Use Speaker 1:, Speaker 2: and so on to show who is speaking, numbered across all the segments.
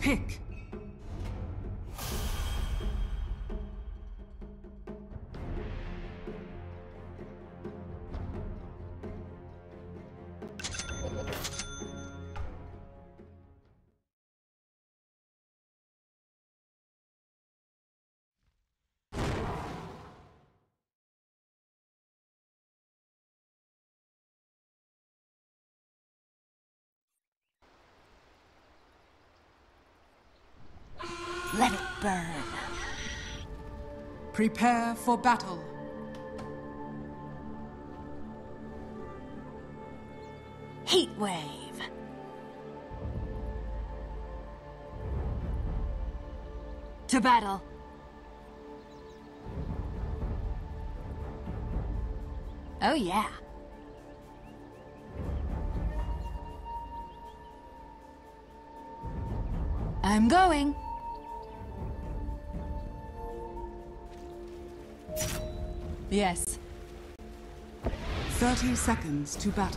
Speaker 1: Pick.
Speaker 2: Let it burn.
Speaker 1: Prepare for battle.
Speaker 2: Heat wave. To battle. Oh yeah. I'm going. Yes.
Speaker 1: 30 seconds to battle.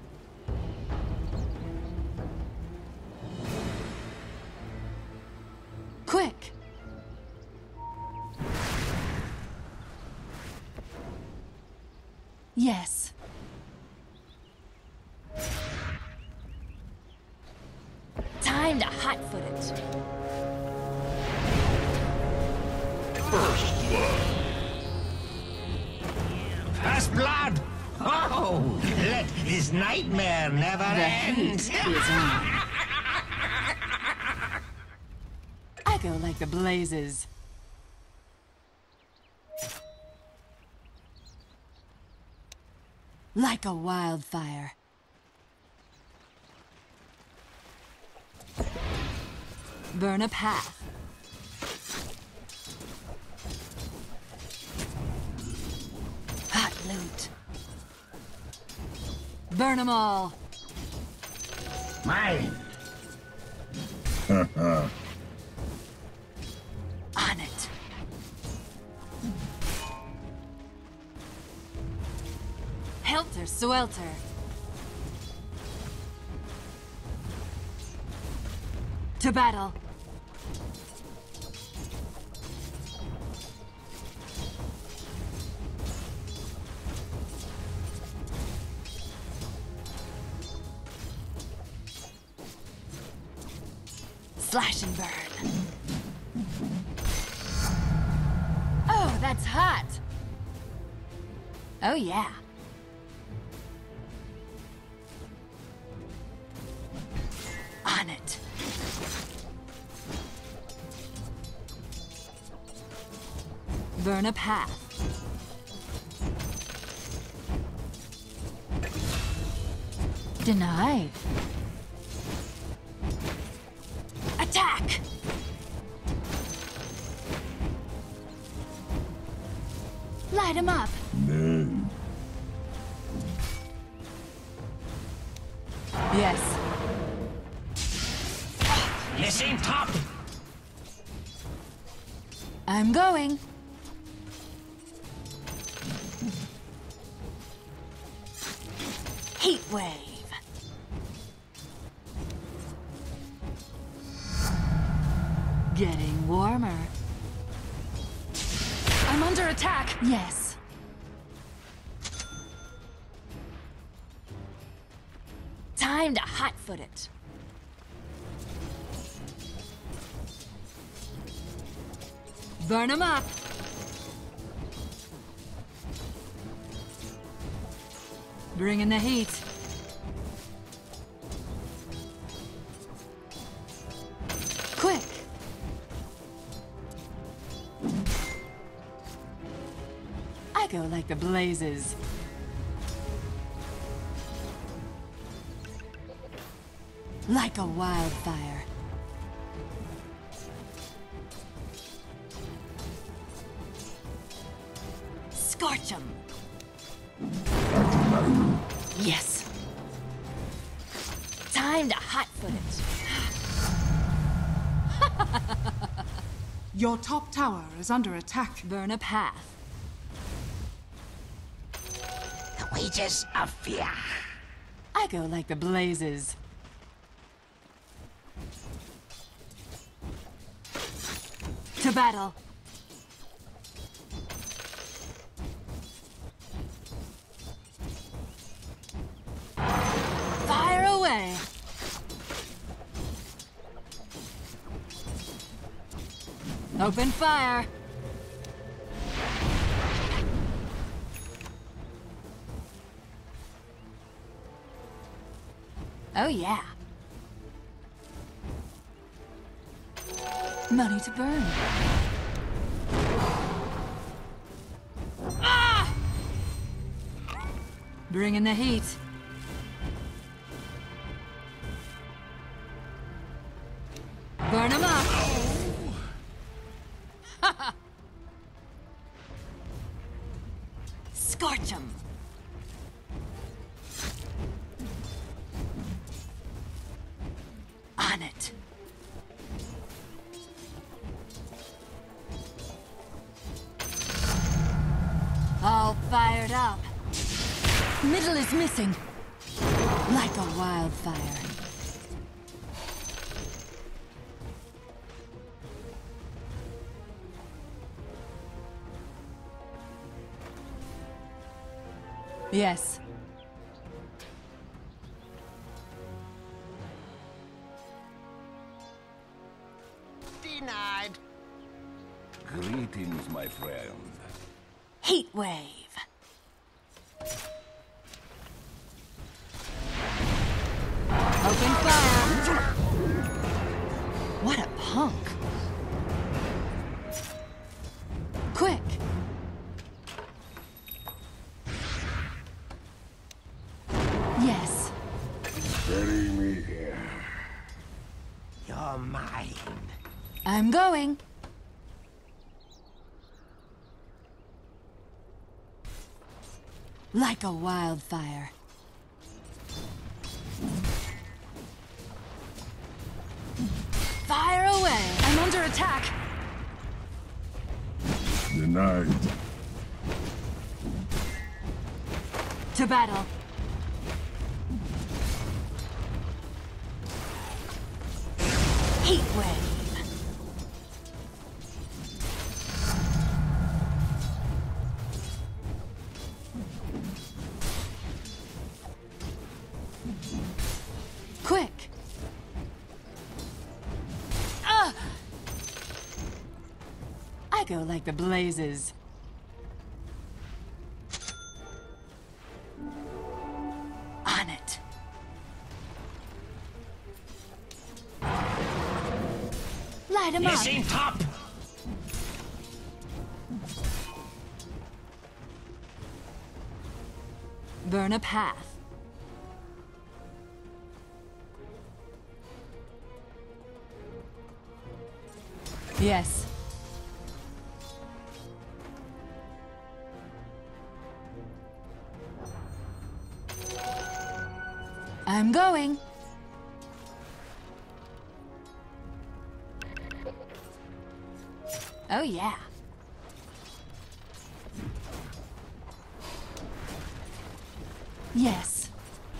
Speaker 2: Quick. Yes. Time to hot-foot it.
Speaker 3: First blood.
Speaker 4: First blood! Oh, let this nightmare never end!
Speaker 2: Is on. I go like the blazes. Like a wildfire. Burn a path. Hot loot. Burn 'em all.
Speaker 4: Mine!
Speaker 2: On it. Helter Swelter. To battle. Slash and burn. Oh, that's hot. Oh, yeah. On it. Burn a path. Denied. Attack! Light him up. Yes.
Speaker 4: Missing top!
Speaker 2: I'm going. Heat wave. Getting warmer.
Speaker 1: I'm under attack.
Speaker 2: Yes. Time to hot-foot it. Burn 'em up. Bring in the heat. Quick. I go like the blazes. Like a wildfire. Scorch 'em. Yes. Time to hot-foot it.
Speaker 1: Your top tower is under attack.
Speaker 2: Burn a path.
Speaker 4: The wages of fear.
Speaker 2: I go like the blazes. battle. Fire away. Open fire. Oh yeah. Money to burn. Ah! Bring in the heat. Burn 'em up. Scorch 'em. On it. All fired up. Middle is missing. Like a wildfire. Yes.
Speaker 4: Denied.
Speaker 3: Greetings, my friend.
Speaker 2: Heat wave. Open fire. What a punk. Quick. Yes.
Speaker 3: Bury me here.
Speaker 4: You're mine.
Speaker 2: I'm going. Like a wildfire. Fire away!
Speaker 1: I'm under attack!
Speaker 3: Denied.
Speaker 2: To battle. Heat wave. Quick. I go like the blazes. On it. Light 'em up.
Speaker 4: Missing top.
Speaker 2: Burn a path. Yes. I'm going. Oh yeah. Yes.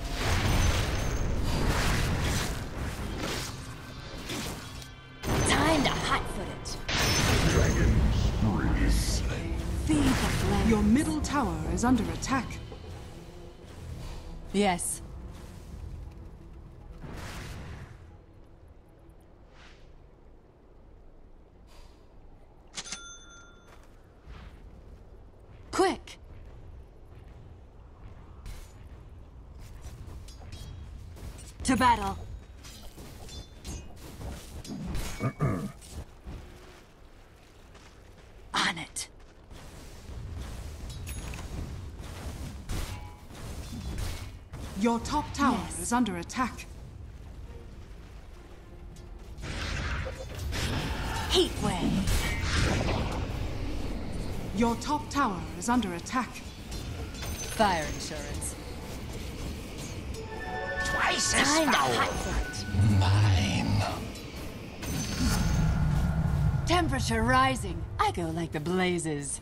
Speaker 2: Time to hotfoot it. Feed the flame.
Speaker 1: Your middle tower is under attack.
Speaker 2: Yes. Quick. To battle. On it.
Speaker 1: Your top tower
Speaker 2: Yes.
Speaker 1: is under attack.
Speaker 2: Heat wave.
Speaker 1: Your top tower is under attack.
Speaker 2: Fire insurance.
Speaker 4: Twice as
Speaker 2: Time to
Speaker 4: foul.
Speaker 2: hotfoot.
Speaker 4: Mine.
Speaker 2: Temperature rising. I go like the blazes.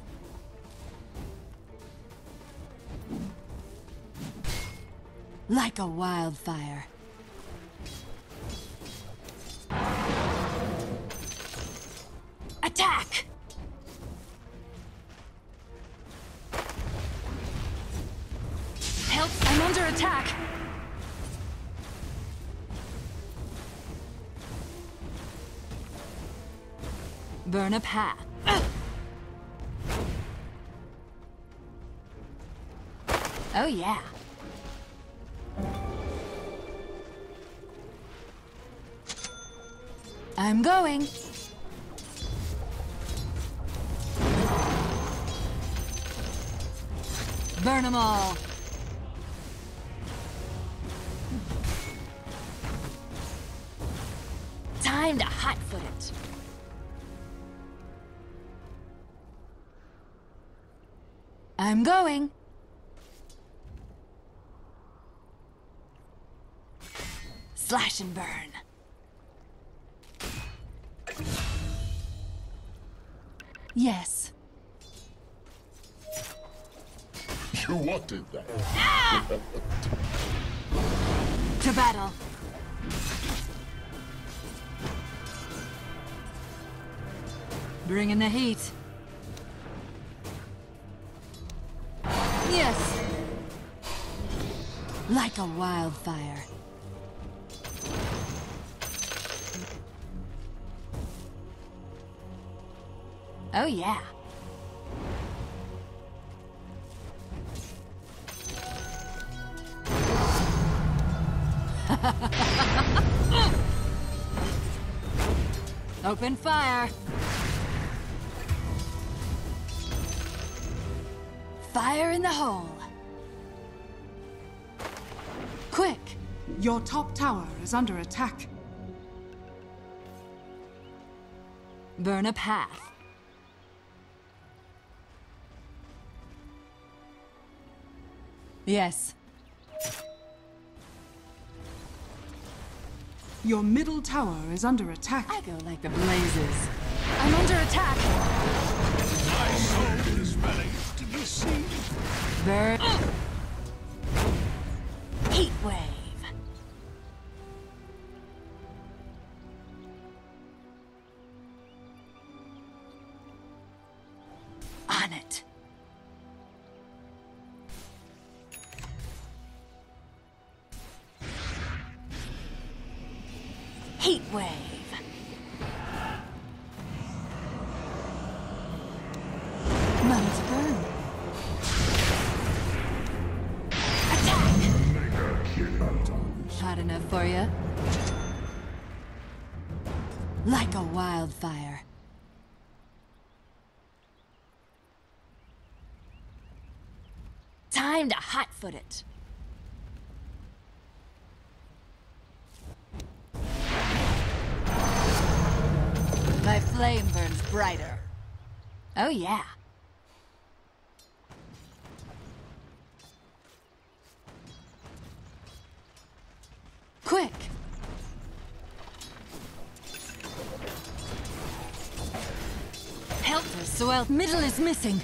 Speaker 2: Like a wildfire. Attack! Help! I'm under attack! Burn a path. Oh yeah. I'm going. Burn them all. Time to hotfoot it. I'm going. Slash and burn. Yes.
Speaker 3: You wanted that.
Speaker 2: To battle. Bring in the heat. Yes. Like a wildfire. Oh yeah. Open fire. Fire in the hole. Quick.
Speaker 1: Your top tower is under attack.
Speaker 2: Burn a path. Yes.
Speaker 1: Your middle tower is under attack.
Speaker 2: I go like the blazes. I'm under attack.
Speaker 4: My soul is ready to be seen.
Speaker 2: Burn. Heat wave. On it. Heat wave. Must burn. Attack! Hot enough for you? Like a wildfire. Time to hotfoot it. My flame burns brighter. Oh yeah. Quick! Helter Swell. Middle is missing.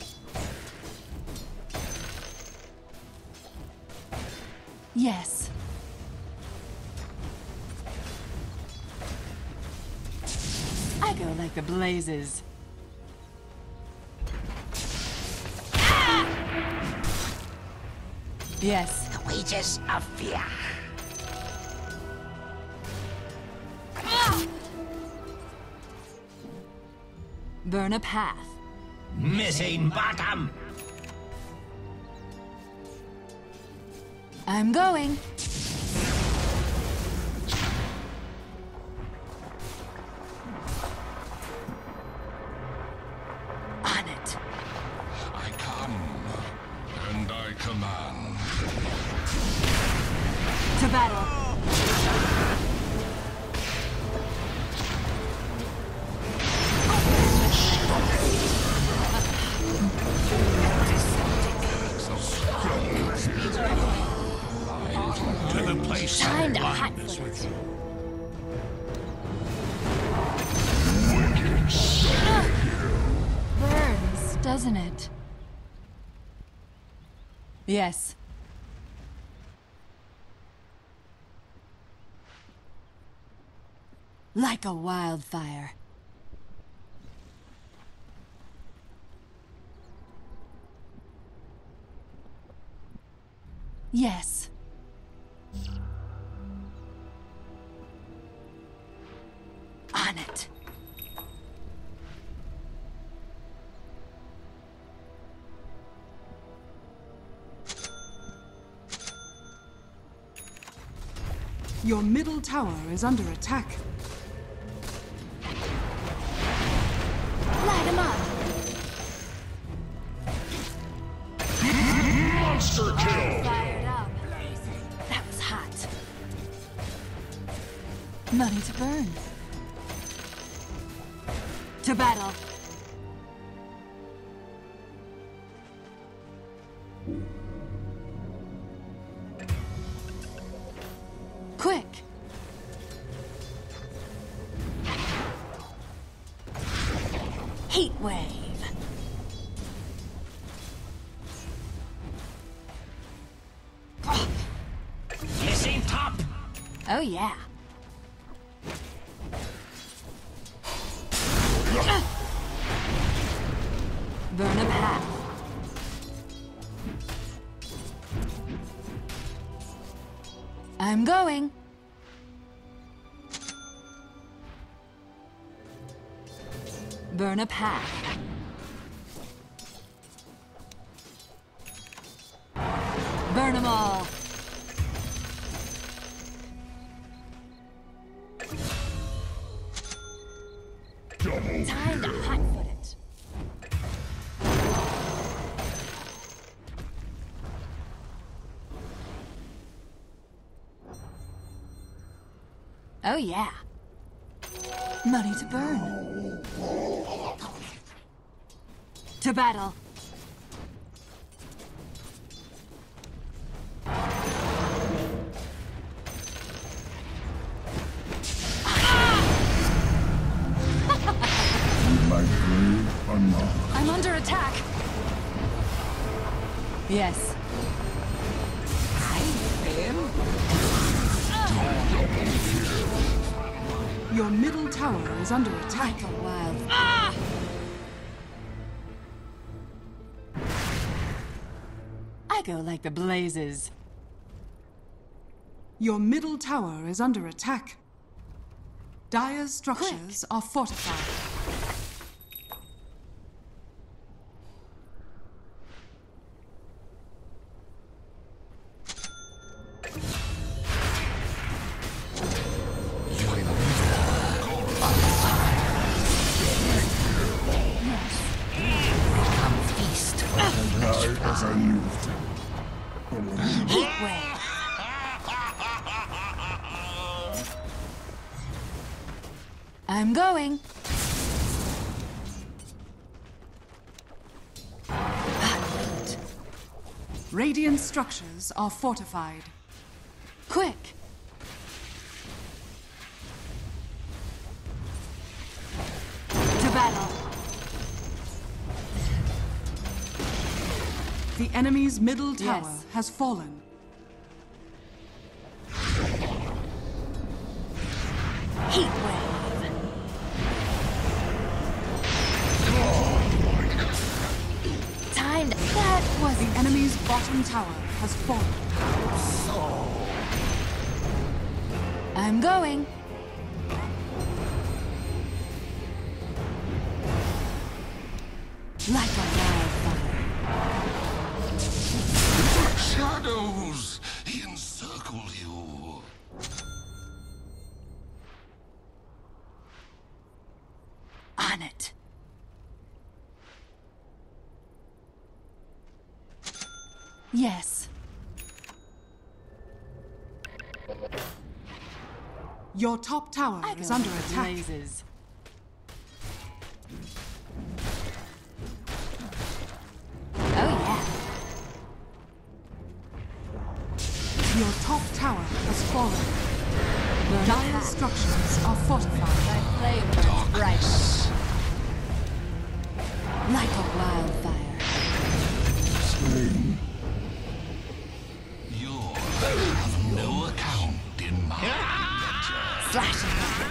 Speaker 2: Yes. I go like the blazes. Yes.
Speaker 4: The wages of fear.
Speaker 2: Burn a path.
Speaker 4: Missing bottom.
Speaker 2: I'm going. On it.
Speaker 3: I come, and I command.
Speaker 2: To battle.
Speaker 4: To the place
Speaker 2: Time to
Speaker 4: of
Speaker 2: hot
Speaker 4: blindness.
Speaker 2: foot it. Burns, doesn't it? Yes. Like a wildfire. Yes. On it.
Speaker 1: Your middle tower is under attack.
Speaker 2: Light him up.
Speaker 3: Monster kill!
Speaker 2: Fired up. That was hot. Money to burn. To battle. Quick. Heat wave.
Speaker 4: Missing top.
Speaker 2: Oh yeah. Burn a path. I'm going. Burn a path. Burn them all. Time to hotfoot it. Oh yeah. Money to burn. To battle. I'm under attack. Yes.
Speaker 1: Your middle tower is under attack.
Speaker 2: Like a wild. I go like the blazes.
Speaker 1: Your middle tower is under attack. Dire's structures are fortified.
Speaker 2: Heat wave. I'm going.
Speaker 1: Radiant structures are fortified.
Speaker 2: Quick. To battle.
Speaker 1: The enemy's middle tower
Speaker 2: Yes.
Speaker 1: has fallen.
Speaker 2: Heat wave. Time to... That was...
Speaker 1: The enemy's bottom tower has fallen.
Speaker 2: I'm going. Like a wildfire.
Speaker 3: Shadows encircle you.
Speaker 2: On it. Yes.
Speaker 1: Your top tower
Speaker 2: I
Speaker 1: is
Speaker 2: go
Speaker 1: under
Speaker 2: like
Speaker 1: attack.
Speaker 2: blazes. Oh yeah.
Speaker 1: Your top tower has fallen.
Speaker 2: Burn
Speaker 1: Dire's
Speaker 2: path.
Speaker 1: structures are fortified.
Speaker 2: My flame burns bright. Like a wildfire.
Speaker 3: You're of no account in my ledger.
Speaker 2: Slash and burn.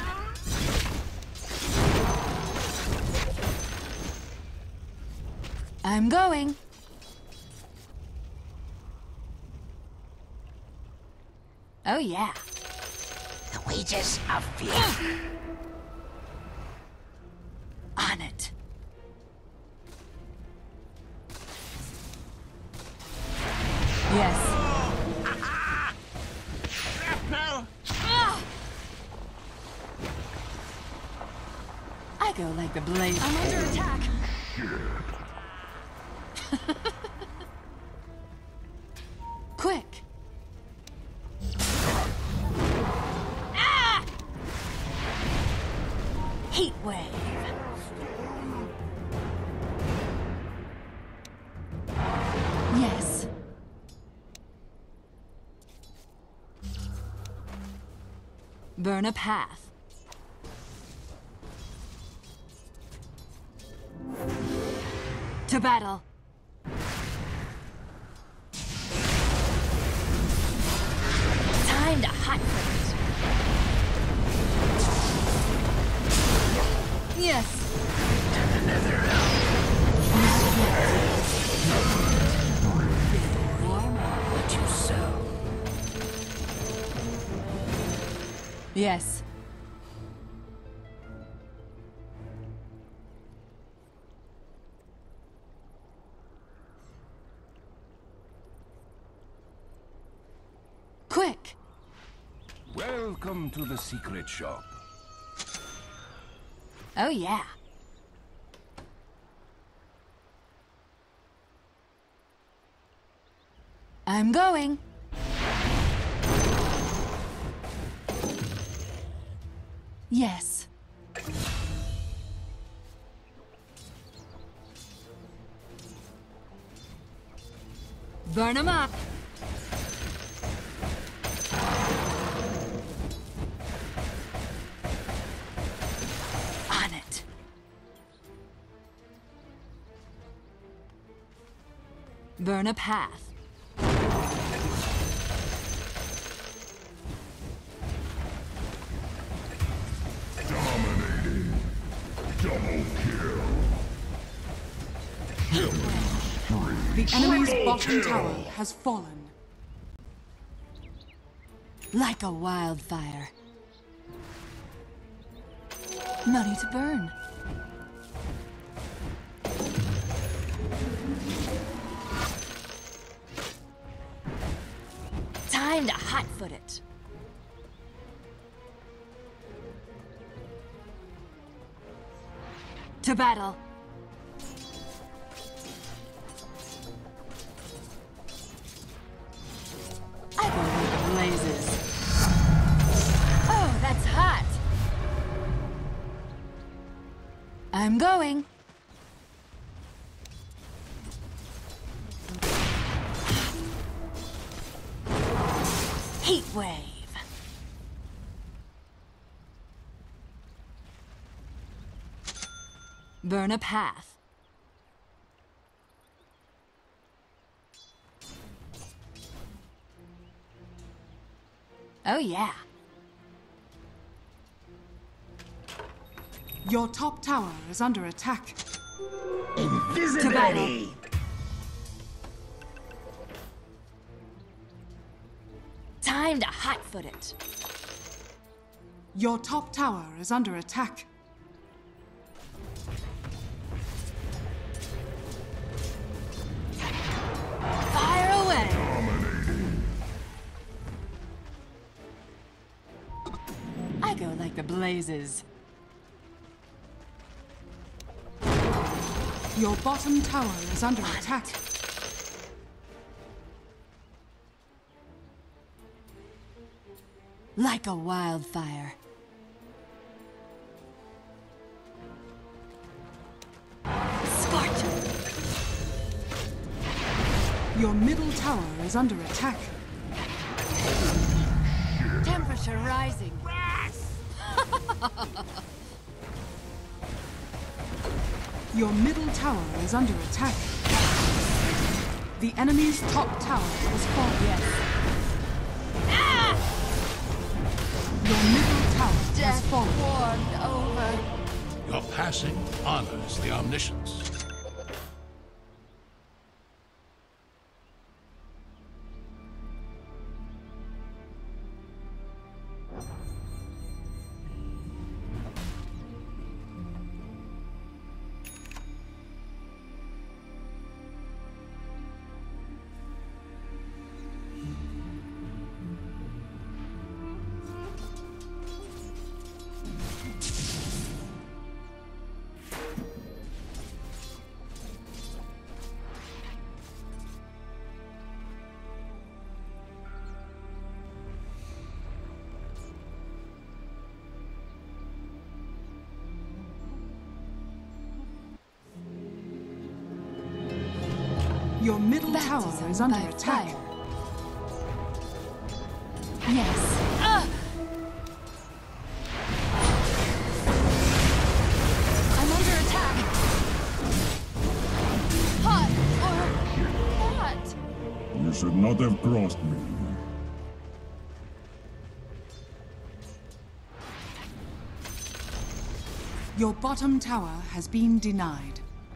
Speaker 2: I'm going. Oh, yeah.
Speaker 5: The wages of fear.
Speaker 2: On it. Yes.
Speaker 5: Shrapnel!
Speaker 2: I go like the blade. I'm under attack. Quick. Ah! Heat wave. Yes. Burn a path. To battle. Time to hot foot. Yes.
Speaker 5: What you sow.
Speaker 2: Yes. Quick.
Speaker 4: Welcome to the secret shop.
Speaker 2: Oh, yeah. I'm going. Yes. Burn 'em up. On it. Burn a path.
Speaker 3: Dominating. Double kill.
Speaker 1: The enemy's bottom tower has fallen.
Speaker 2: Like a wildfire. Money to burn. Time to hot-foot it. To battle. I go with the blazes. Oh, that's hot. I'm going. Heat wave. Burn a path. Oh, yeah.
Speaker 1: Your top tower is under attack.
Speaker 5: Invisibility!
Speaker 2: Time to hot-foot it.
Speaker 1: Your top tower is under attack.
Speaker 2: Fire away. I go like the blazes.
Speaker 1: Your bottom tower is under attack.
Speaker 2: Like a wildfire. Scorch.
Speaker 1: Your middle tower is under attack.
Speaker 2: Temperature rising.
Speaker 1: Your middle tower is under attack. The enemy's top tower has fallen.
Speaker 2: Yes.
Speaker 1: Your middle tower has
Speaker 2: Death
Speaker 1: fallen.
Speaker 2: warmed over.
Speaker 4: Your passing honors the omniscience.
Speaker 1: Your middle tower
Speaker 2: Baptism
Speaker 1: is under
Speaker 2: by
Speaker 1: attack.
Speaker 2: fire. Yes. I'm under attack. Hot or not?
Speaker 4: You should not have crossed me.
Speaker 1: Your bottom tower has been denied.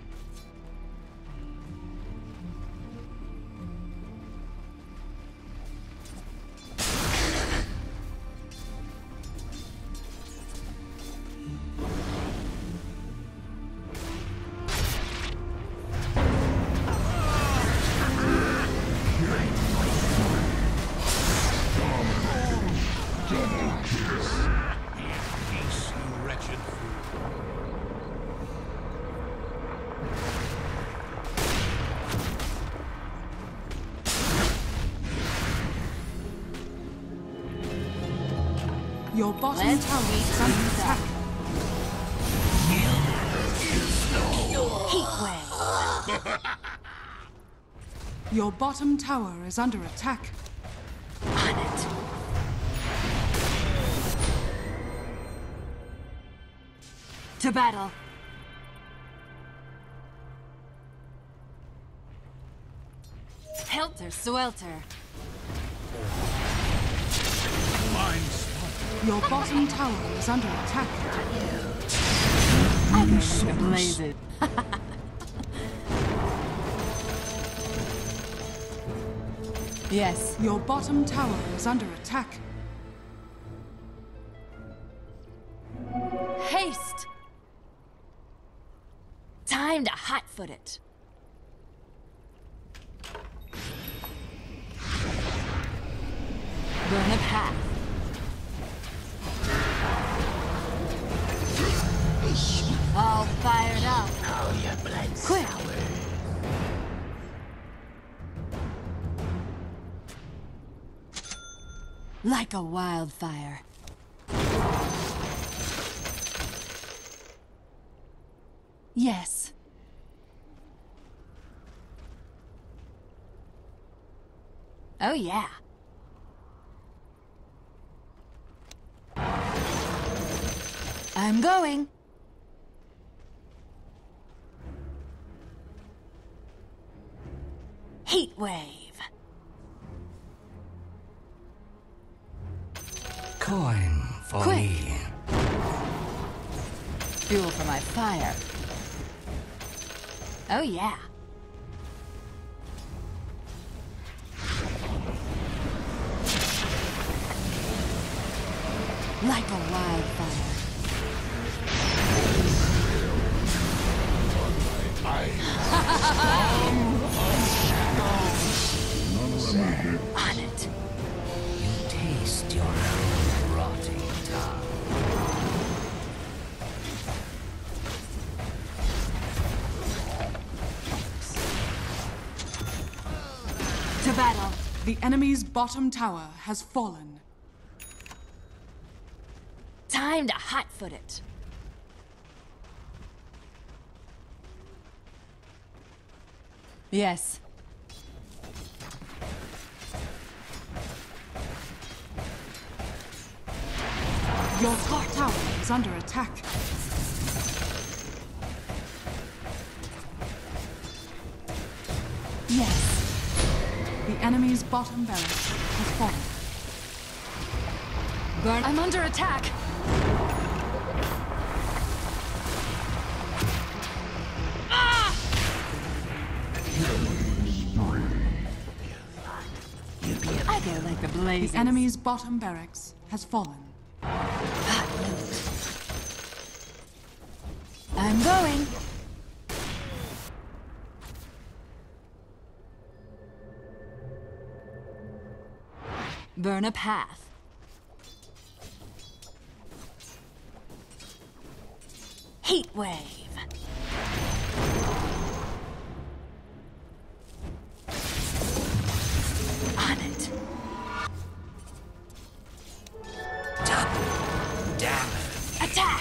Speaker 3: Peace, you wretched fool.
Speaker 1: Your bottom
Speaker 2: Let's
Speaker 1: tower
Speaker 2: beat
Speaker 1: is under
Speaker 2: these
Speaker 1: attack.
Speaker 2: Heat wave.
Speaker 1: Your bottom tower is under attack.
Speaker 2: On it. To battle. Helter Swelter.
Speaker 3: Mind spot.
Speaker 1: Your bottom tower is under attack.
Speaker 2: I go like a blazes. Yes.
Speaker 1: Your bottom tower is under attack.
Speaker 2: Haste. Time to hot-foot it. Burn a path. All fired up.
Speaker 5: Oh, your blood
Speaker 2: Quick.
Speaker 5: sour.
Speaker 2: Like a wildfire. Yes. Oh, yeah. I'm going. Heat wave.
Speaker 5: Coin for
Speaker 2: Quick.
Speaker 5: me.
Speaker 2: Fuel for my fire. Oh, yeah. Like a wildfire. On it.
Speaker 5: You taste your own rotting tongue.
Speaker 2: To battle.
Speaker 1: The enemy's bottom tower has fallen.
Speaker 2: Time to hot-foot it. Yes.
Speaker 1: Your top tower is under attack.
Speaker 2: Yes.
Speaker 1: The enemy's bottom barracks has fallen.
Speaker 2: Burn. I'm under attack. I go like the blazes.
Speaker 1: The enemy's bottom barracks has fallen.
Speaker 2: I'm going. Burn a path. Heat wave. On it.
Speaker 5: Double damage.
Speaker 2: Attack!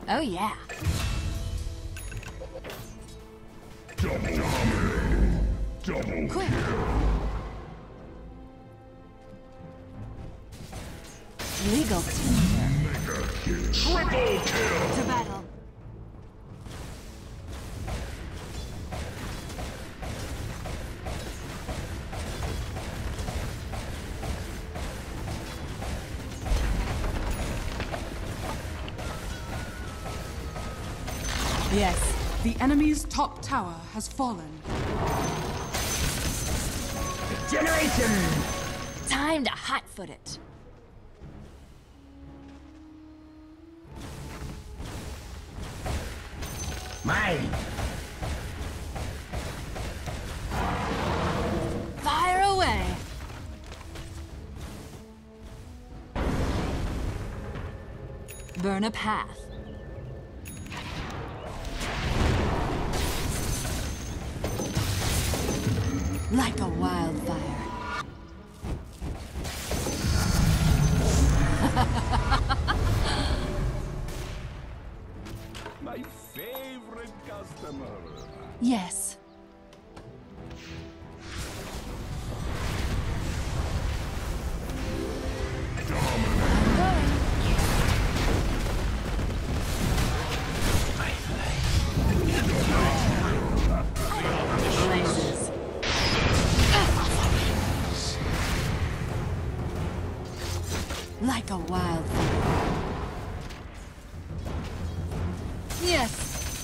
Speaker 2: Oh yeah.
Speaker 3: Double
Speaker 2: Quick. Legal timber.
Speaker 3: triple kill.
Speaker 2: To battle.
Speaker 1: Yes, the enemy's top tower has fallen.
Speaker 2: Generation! Time to hotfoot it.
Speaker 5: Mine!
Speaker 2: Fire away! Burn a path. Like a wildfire.
Speaker 4: My favorite customer.
Speaker 2: Yes. Blazes. Like a wildfire. Yes.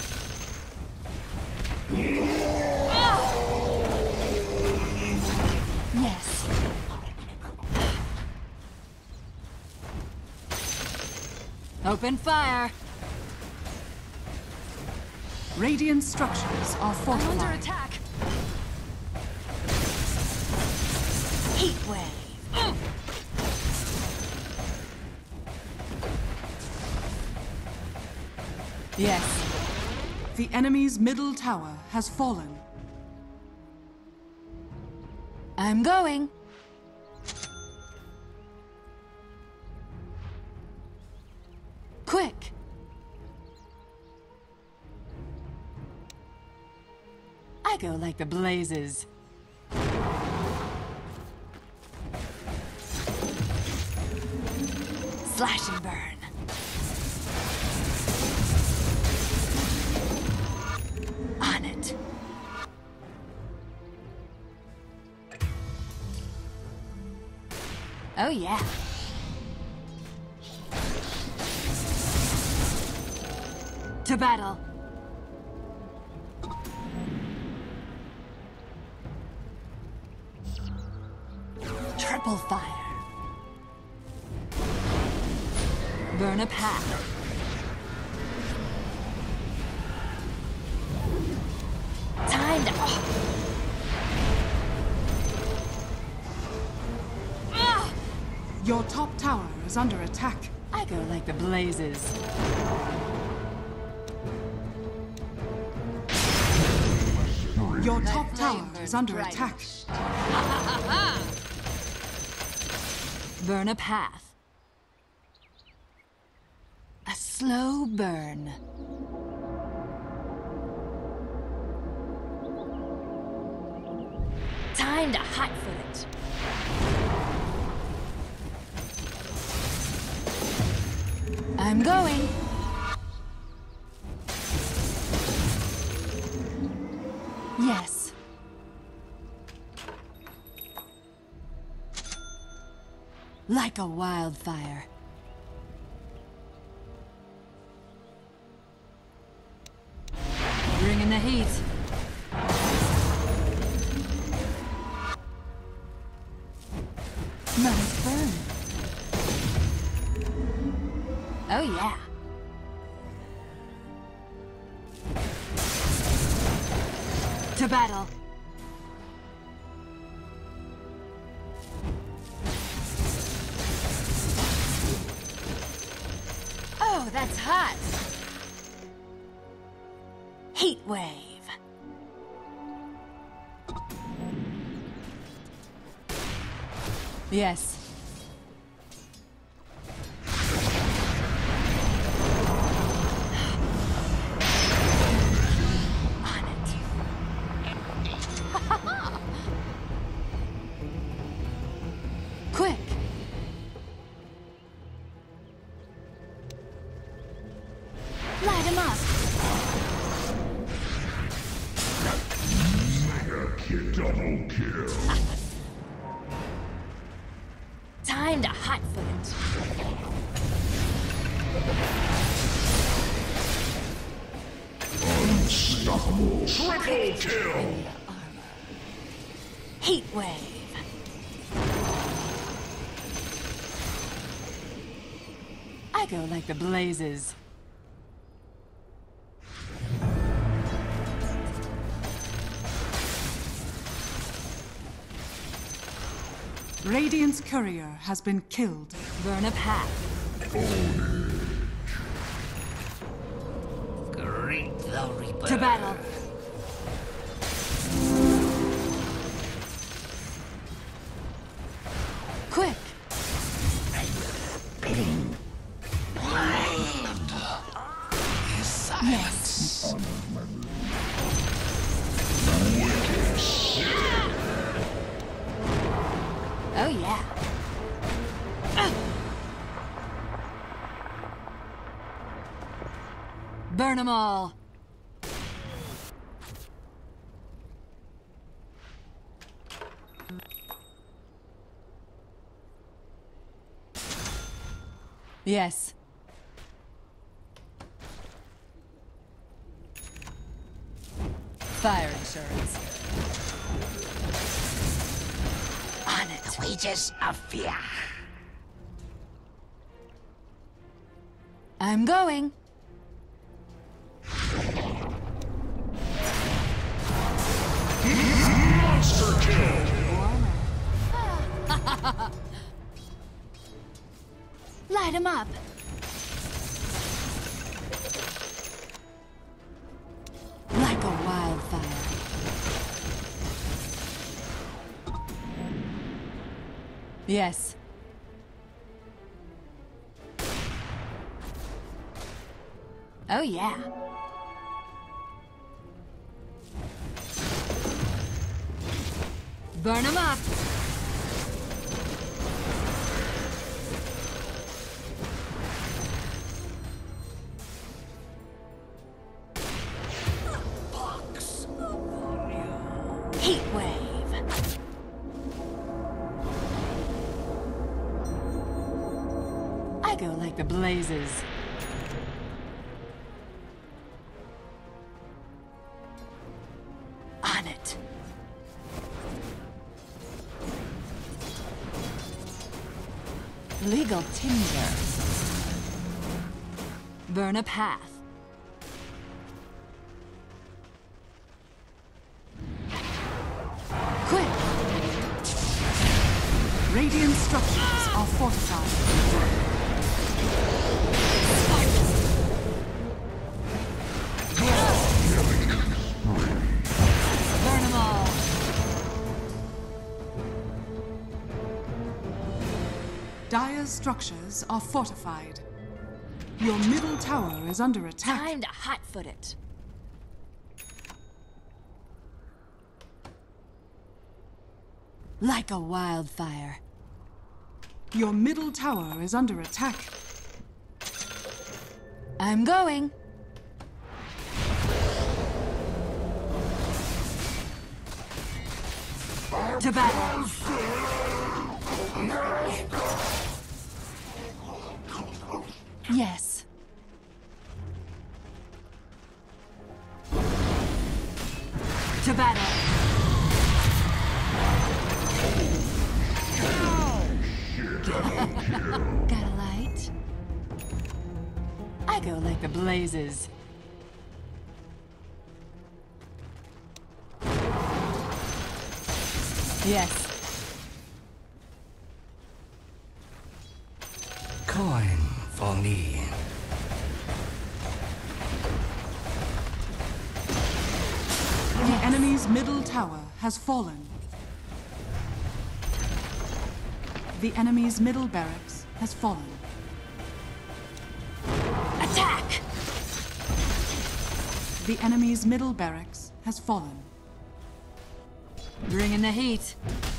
Speaker 2: Yes. Open fire.
Speaker 1: Radiant structures are fortified.
Speaker 2: Under attack. Heat wave. Yes.
Speaker 1: The enemy's middle tower has fallen.
Speaker 2: I'm going. Quick. I go like the blazes. Slash and burn. On it. Oh yeah. To battle. Triple fire. Burn a path. Time to...
Speaker 1: Your top tower is under attack.
Speaker 2: I go like the blazes.
Speaker 1: Your top tower is under attack.
Speaker 2: Burn a path. A slow burn. Time to hotfoot it. I'm going. Yes. Like a wildfire. Bring in the heat. Nice burn. Oh yeah. To battle. Oh, that's hot. Heat wave. Yes. Time to hotfoot it.
Speaker 3: Unstoppable.
Speaker 4: Triple kill!
Speaker 2: Heat wave. I go like the blazes.
Speaker 1: Radiant's courier has been killed.
Speaker 2: Burn a path.
Speaker 5: Greet the Reaper.
Speaker 2: To battle. Quick.
Speaker 5: Bidding.
Speaker 2: Yes. Oh yeah. Burn them all. Yes. Fire insurance. On it.
Speaker 5: Wages of fear.
Speaker 2: I'm going.
Speaker 4: Monster kill!
Speaker 2: Light 'em up. Like a wildfire. Yes. Oh yeah. Burn 'em up. Heat wave. I go like the blazes. On it. Legal tinder. Burn a path. Quick!
Speaker 1: Radiant structures are fortified.
Speaker 2: Burn them all.
Speaker 1: Dire's structures are fortified. Your middle tower is under attack.
Speaker 2: Time to hotfoot it. Like a wildfire.
Speaker 1: Your middle tower is under attack.
Speaker 2: I'm going. To battle. Yes. To battle. Got a light? I go like the blazes. Yes.
Speaker 5: Coin for me.
Speaker 1: The enemy's middle tower has fallen. The enemy's middle barracks has fallen.
Speaker 2: Attack!
Speaker 1: The enemy's middle barracks has fallen.
Speaker 2: Bring in the heat.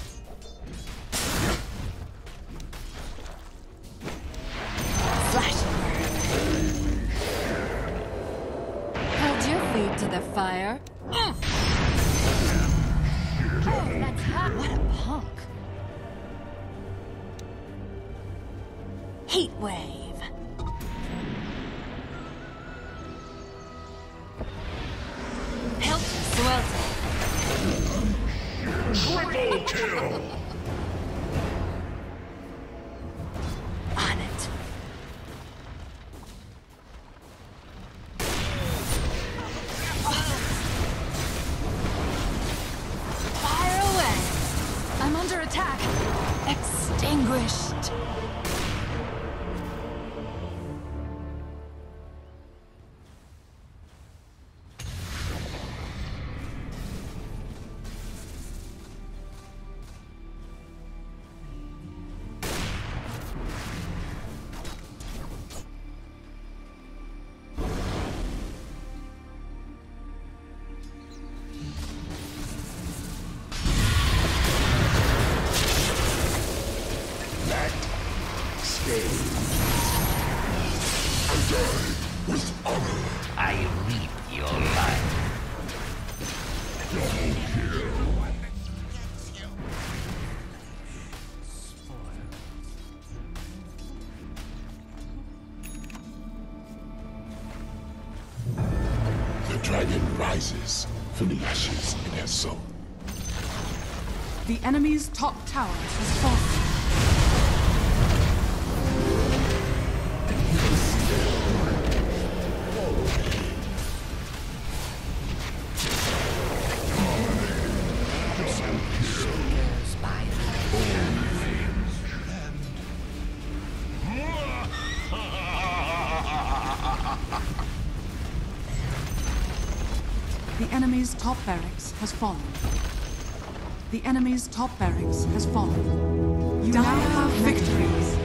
Speaker 2: Flash and burn. Hold your feet to the fire. Oh, that's hot. What a punk. Heat wave. Help swelter.
Speaker 3: Triple kill!
Speaker 2: On it. Fire away. I'm under attack. Extinguished.
Speaker 5: I reap your life.
Speaker 3: The dragon rises from the ashes in her soul.
Speaker 1: The enemy's top tower has fallen. The enemy's top barracks has fallen. The enemy's top barracks has fallen. You now have victories.